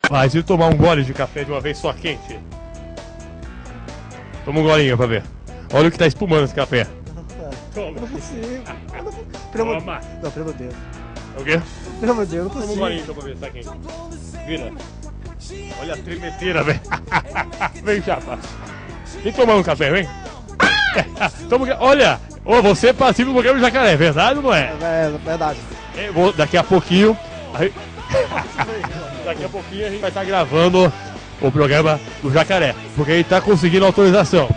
Vai, se tomar um gole de café de uma vez só quente. Toma um golinho pra ver. Olha o que tá espumando esse café. Eu não consigo. Toma. Não, pelo amor de Deus. É o quê? Pelo amor de Deus, eu não Toma um consigo. golinho então pra ver se tá quente. Vira. Olha a tremedeira, velho. Vem, chapa. Vem tomar um café, vem. Toma, olha, você participa do programa do Jacaré, verdade ou não é? É verdade. Daqui a pouquinho. Daqui a pouquinho a gente vai estar gravando o programa do Jacaré, porque ele tá conseguindo autorização.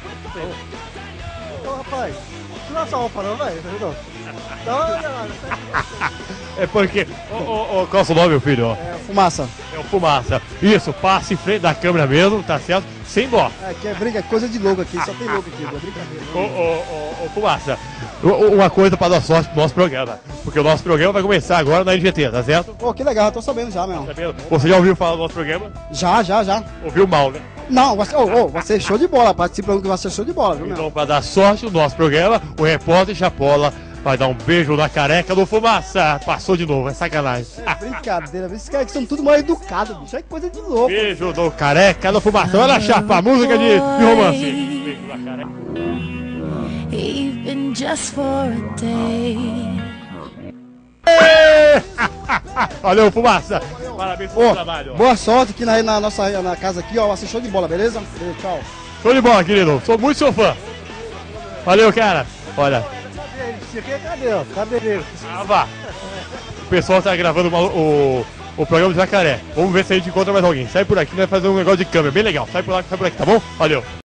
Ô, rapaz, não é só roupa não, velho, entendeu? Não. É porque. Qual é o seu nome, meu filho? É fumaça. É o Fumaça. Isso, passe em frente da câmera mesmo, tá certo? Sem dó. É, que é briga, coisa de louco aqui, só tem louco aqui, é brincadeira. Ô, Fumaça, uma coisa para dar sorte pro nosso programa, porque o nosso programa vai começar agora na NGT, tá certo? Pô, que legal, eu tô sabendo já, meu. Você já ouviu falar do nosso programa? Já. Ouviu mal, né? Não, você é show de bola, participando que você é show de bola, viu, meu? Então, para dar sorte no nosso programa, o repórter Chapola vai dar um beijo na careca do Fumaça. Passou de novo, é sacanagem. É brincadeira, esses caras que são tudo mal educados, bicho, é coisa de louco. Beijo do careca do Fumaça. Olha a chapa, música de romance. Beijo na careca. Even just for a day. Valeu, Fumaça. Parabéns pelo trabalho. Boa sorte aqui na nossa na casa aqui, ó, você é show de bola, beleza? Beleza, tchau. Show de bola, querido. Sou muito seu fã. Valeu, cara. Olha. Cadê ele? Ah, vá. O pessoal tá gravando o programa do Jacaré. Vamos ver se a gente encontra mais alguém. Sai por aqui, vai fazer um negócio de câmera bem legal. Sai por aqui, tá bom? Valeu.